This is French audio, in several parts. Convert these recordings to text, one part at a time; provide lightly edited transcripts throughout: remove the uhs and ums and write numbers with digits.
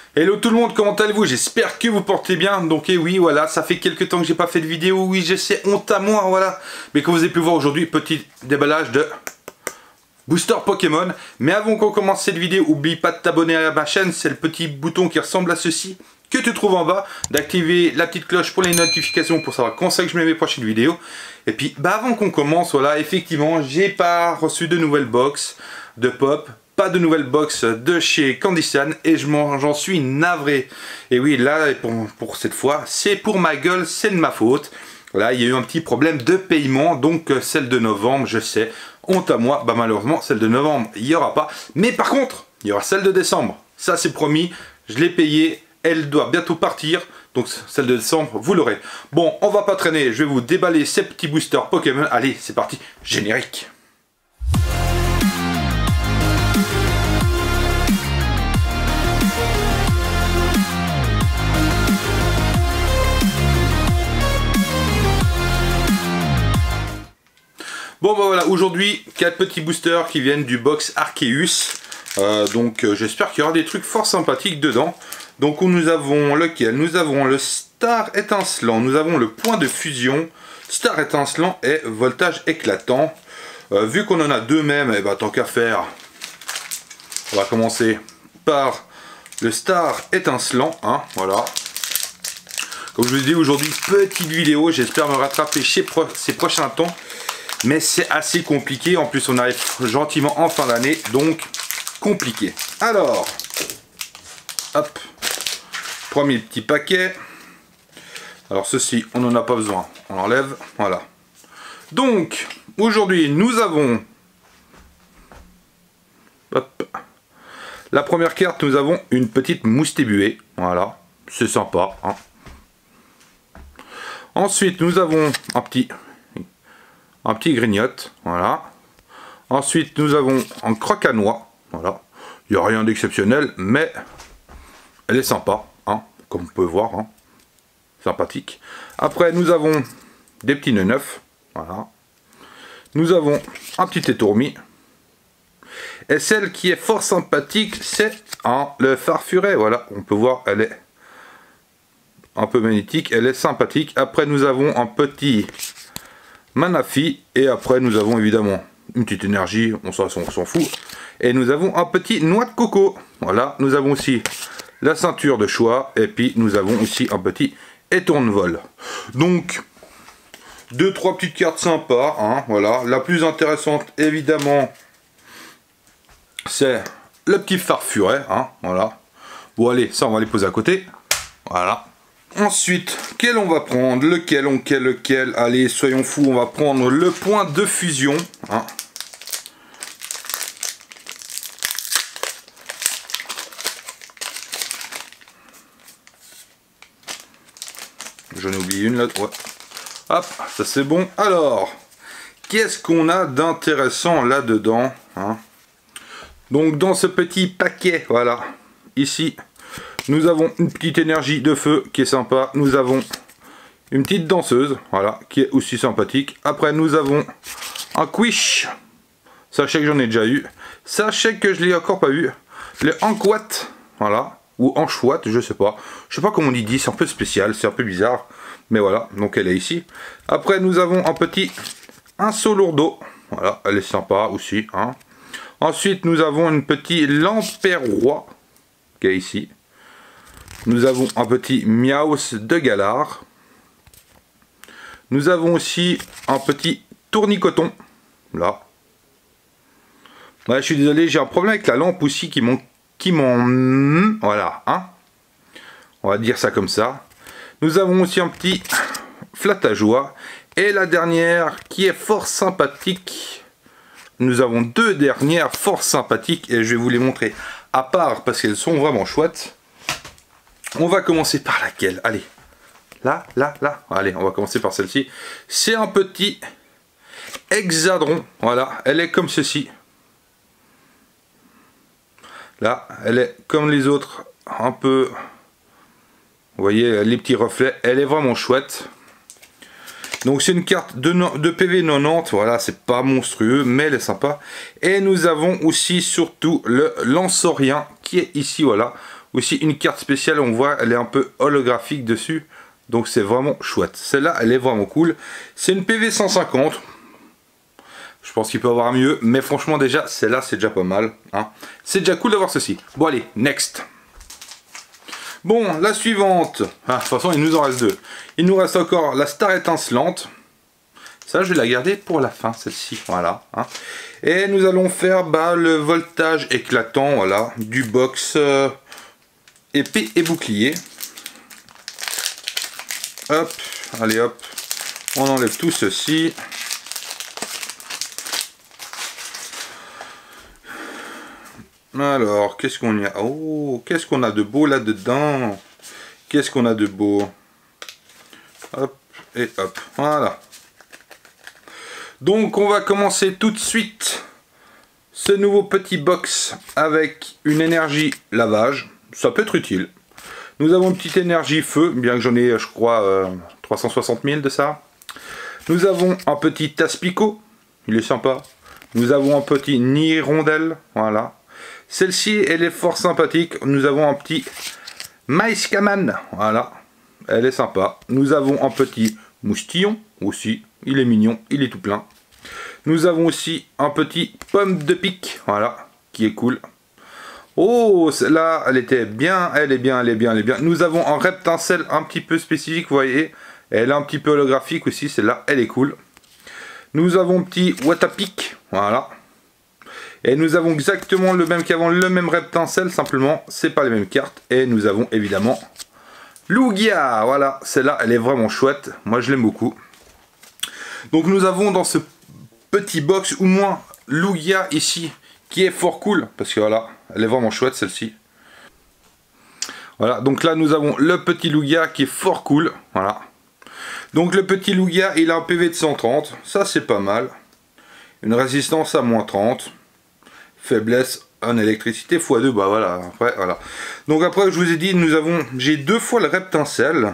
Hello tout le monde, comment allez-vous? J'espère que vous portez bien. Donc et oui, voilà, ça fait quelques temps que j'ai pas fait de vidéo. Oui, je sais, honte à moi, voilà. Mais comme vous avez pu voir aujourd'hui, petit déballage de booster Pokémon. Mais avant qu'on commence cette vidéo, oublie pas de t'abonner à ma chaîne. C'est le petit bouton qui ressemble à ceci que tu trouves en bas, d'activer la petite cloche pour les notifications pour savoir quand c'est que je mets mes prochaines vidéos. Et puis avant qu'on commence, voilà, effectivement, j'ai pas reçu de nouvelles box de pop, pas de nouvelles box de chez Candysan et j'en suis navré. Et oui, là pour cette fois, c'est pour ma gueule, c'est de ma faute. Là, il y a eu un petit problème de paiement, donc celle de novembre, je sais, honte à moi, bah malheureusement celle de novembre, il n'y aura pas. Mais par contre, il y aura celle de décembre, ça c'est promis, je l'ai payée. Elle doit bientôt partir, donc celle de décembre, vous l'aurez. Bon, on va pas traîner, je vais vous déballer ces petits boosters Pokémon. Allez, c'est parti, générique. Bon, bah voilà, aujourd'hui, 4 petits boosters qui viennent du box Arceus. Donc j'espère qu'il y aura des trucs fort sympathiques dedans. Donc nous avons lequel? Nous avons le Star étincelant, nous avons le point de fusion, Star étincelant et voltage éclatant. Vu qu'on en a deux mêmes, et bah, tant qu'à faire, on va commencer par le Star étincelant, hein, voilà. Comme je vous dis aujourd'hui, petite vidéo, j'espère me rattraper ces prochains temps. Mais c'est assez compliqué, en plus on arrive gentiment en fin d'année, donc compliqué. Alors, hop, premier petit paquet. Alors ceci, on n'en a pas besoin, on l'enlève, voilà. Donc, aujourd'hui, nous avons, hop, la première carte, nous avons une petite Moustébuée, voilà, c'est sympa, hein. Ensuite, nous avons un petit grignote, voilà. Ensuite, nous avons un croque à noix, voilà. Il n'y a rien d'exceptionnel, mais elle est sympa, hein, comme on peut voir, hein. Sympathique. Après, nous avons des petits nœuds neufs, voilà. Nous avons un petit étourmi. Et celle qui est fort sympathique, c'est le farfuret, voilà. On peut voir, elle est un peu magnétique, elle est sympathique. Après, nous avons un petit Manafi, et après nous avons évidemment une petite énergie, on s'en fout, et nous avons un petit noix de coco, voilà. Nous avons aussi la ceinture de choix, et puis nous avons aussi un petit étourne-vol. Donc 2-3 petites cartes sympas, hein, voilà. La plus intéressante évidemment c'est le petit farfuret, hein, voilà. Bon allez, ça on va les poser à côté, voilà. Ensuite, quel on va prendre? Lequel? Allez, soyons fous, on va prendre le point de fusion, hein. J'en ai oublié une là, ouais. Hop, ça c'est bon. Alors, qu'est-ce qu'on a d'intéressant là-dedans, hein? Donc, dans ce petit paquet, voilà, ici, nous avons une petite énergie de feu qui est sympa. Nous avons une petite danseuse, voilà, qui est aussi sympathique. Après, nous avons un Quiche. Sachez que j'en ai déjà eu. Sachez que je l'ai encore pas eu. Le Anquat, voilà, ou Anchouat, je sais pas. Je sais pas comment on dit, c'est un peu spécial, c'est un peu bizarre. Mais voilà, donc elle est ici. Après, nous avons un petit Insolourdo. Voilà, elle est sympa aussi, hein. Ensuite, nous avons une petite Lamperrois qui est ici. Nous avons un petit Miaus de Galar. Nous avons aussi un petit Tournicoton. Là. Ouais, je suis désolé, j'ai un problème avec la lampe aussi qui m'en... Voilà, hein. On va dire ça comme ça. Nous avons aussi un petit Flatajoie. Et la dernière qui est fort sympathique. Nous avons deux dernières fort sympathiques et je vais vous les montrer à part parce qu'elles sont vraiment chouettes. On va commencer par laquelle? Allez, là. Allez, on va commencer par celle-ci. C'est un petit Hexadron. Voilà, elle est comme ceci. Là, elle est comme les autres, un peu... Vous voyez, les petits reflets. Elle est vraiment chouette. Donc c'est une carte de PV 90, voilà, c'est pas monstrueux, mais elle est sympa. Et nous avons aussi surtout le Lansorien qui est ici, voilà. aussi une carte spéciale, on voit, elle est un peu holographique dessus. Donc c'est vraiment chouette. Celle-là, elle est vraiment cool. C'est une PV 150. Je pense qu'il peut y avoir mieux. Mais franchement, déjà, celle-là, c'est déjà pas mal. Hein. C'est déjà cool d'avoir ceci. Bon, allez, next. Bon, la suivante. Ah, de toute façon, il nous en reste deux. Il nous reste encore la star étincelante. Ça, je vais la garder pour la fin, celle-ci. Voilà. Hein. Et nous allons faire le voltage éclatant, voilà, du box épée et bouclier. Hop, allez hop, on enlève tout ceci. Alors, qu'est-ce qu'on y a? Oh, qu'est-ce qu'on a de beau là-dedans? Qu'est-ce qu'on a de beau? Hop, et hop, voilà. Donc, on va commencer tout de suite ce nouveau petit box avec une énergie lavage. Ça peut être utile. Nous avons une petite énergie feu, bien que j'en ai, je crois, 360 000 de ça. Nous avons un petit Taspico, il est sympa. Nous avons un petit Nirondelle, voilà. Celle-ci, elle est fort sympathique. Nous avons un petit Maïskaman, voilà. Elle est sympa. Nous avons un petit Moustillon, aussi. Il est mignon, il est tout plein. Nous avons aussi un petit Pomme de pique, voilà, qui est cool. Oh, celle-là, elle était bien, elle est bien, elle est bien, elle est bien. Nous avons un Reptincelle un petit peu spécifique, vous voyez. Elle est un petit peu holographique aussi, celle-là, elle est cool. Nous avons un petit Watapic, voilà. Et nous avons exactement le même qu'avant, le même Reptincelle, simplement, c'est pas les mêmes cartes. Et nous avons évidemment Lugia, voilà. Celle-là, elle est vraiment chouette, moi je l'aime beaucoup. Donc nous avons dans ce petit box, ou moins, Lugia ici, qui est fort cool, parce que voilà, elle est vraiment chouette celle-ci. Voilà, donc là nous avons le petit Lugia qui est fort cool, voilà. Donc le petit Lugia, il a un PV de 130, ça c'est pas mal. Une résistance à moins 30. Faiblesse en électricité x2, bah voilà, après, voilà. Donc après, je vous ai dit, j'ai deux fois le Reptincelle.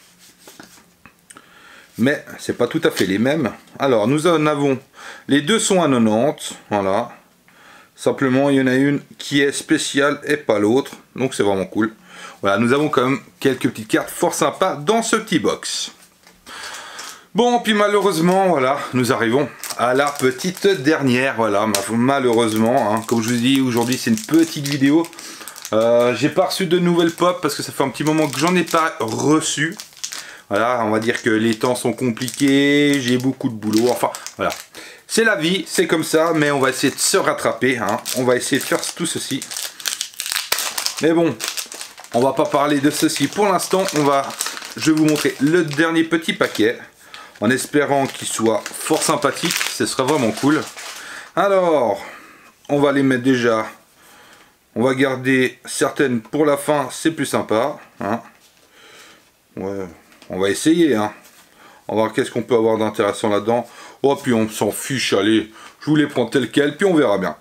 Mais c'est pas tout à fait les mêmes. Alors nous en avons, les deux sont à 90, voilà. Simplement il y en a une qui est spéciale et pas l'autre, donc c'est vraiment cool. Voilà, nous avons quand même quelques petites cartes fort sympas dans ce petit box. Bon, puis malheureusement, voilà, nous arrivons à la petite dernière, voilà, malheureusement, hein, comme je vous dis, aujourd'hui c'est une petite vidéo. J'ai pas reçu de nouvelles pop parce que ça fait un petit moment que j'en ai pas reçu. Voilà, on va dire que les temps sont compliqués, j'ai beaucoup de boulot, enfin, voilà. C'est la vie, c'est comme ça, mais on va essayer de se rattraper, hein. On va essayer de faire tout ceci. Mais bon, on va pas parler de ceci pour l'instant, je vais vous montrer le dernier petit paquet, en espérant qu'il soit fort sympathique, ce sera vraiment cool. Alors, on va les mettre déjà, on va garder certaines pour la fin, c'est plus sympa, hein. Ouais. On va essayer, hein. On va voir qu'est-ce qu'on peut avoir d'intéressant là-dedans. Oh, puis on s'en fiche, allez. Je vous les prends tel quel, puis on verra bien.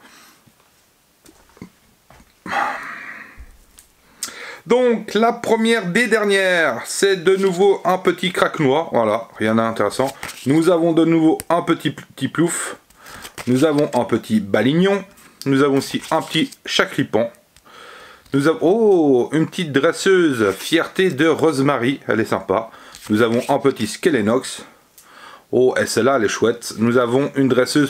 Donc, la première des dernières, c'est de nouveau un petit craque-noix. Voilà, rien d'intéressant. Nous avons de nouveau un petit plouf. Nous avons un petit balignon. Nous avons aussi un petit chacripan. Nous avons, oh, une petite dresseuse fierté de Rosemary, elle est sympa. Nous avons un petit Skelenox. Oh, et celle-là, elle est chouette. Nous avons une dresseuse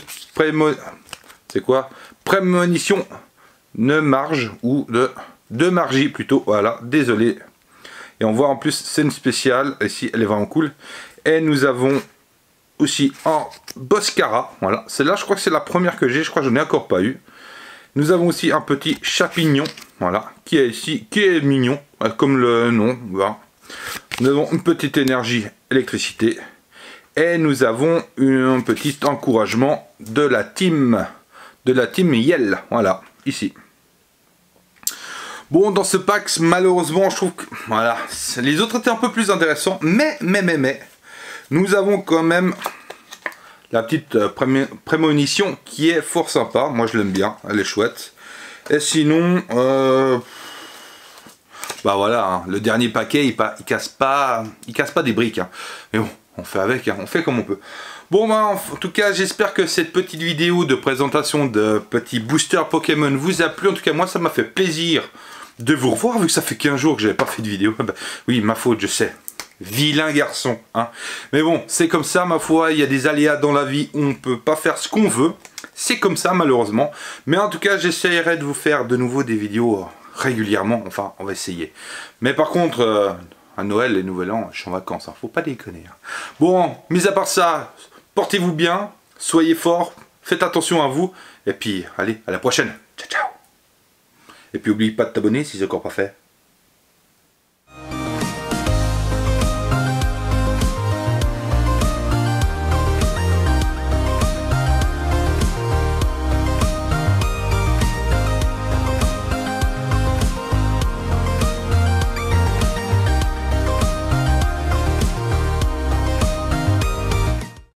prémonition de marge, ou de margie plutôt, voilà, désolé. Et on voit en plus, c'est une spéciale, ici, elle est vraiment cool. Et nous avons aussi un Boscara, voilà. Celle-là, je crois que c'est la première que j'ai, je crois que je n'en ai encore pas eu. Nous avons aussi un petit Chapignon, voilà, qui est ici, qui est mignon, comme le nom. Voilà. Nous avons une petite énergie électricité. Et nous avons un petit encouragement de la team Yell, voilà, ici. Bon, dans ce pack, malheureusement, je trouve que, voilà, les autres étaient un peu plus intéressants, mais, nous avons quand même la petite prémonition qui est fort sympa. Moi je l'aime bien, elle est chouette. Et sinon, bah voilà, hein, le dernier paquet il casse pas des briques, hein. Mais bon, on fait avec, hein, on fait comme on peut. Bon bah en tout cas j'espère que cette petite vidéo de présentation de petits boosters Pokémon vous a plu. En tout cas moi ça m'a fait plaisir de vous revoir, vu que ça fait 15 jours que j'avais pas fait de vidéo. Bah, oui, ma faute, je sais. Vilain garçon, hein. Mais bon, c'est comme ça, ma foi, il y a des aléas dans la vie où on peut pas faire ce qu'on veut. C'est comme ça, malheureusement. Mais en tout cas, j'essaierai de vous faire de nouveau des vidéos régulièrement. Enfin, on va essayer. Mais par contre, à Noël et Nouvel An, je suis en vacances, hein. Faut pas déconner. Hein. Bon, mis à part ça, portez-vous bien, soyez forts, faites attention à vous. Et puis, allez, à la prochaine. Ciao, ciao. Et puis, n'oublie pas de t'abonner si c'est encore pas fait.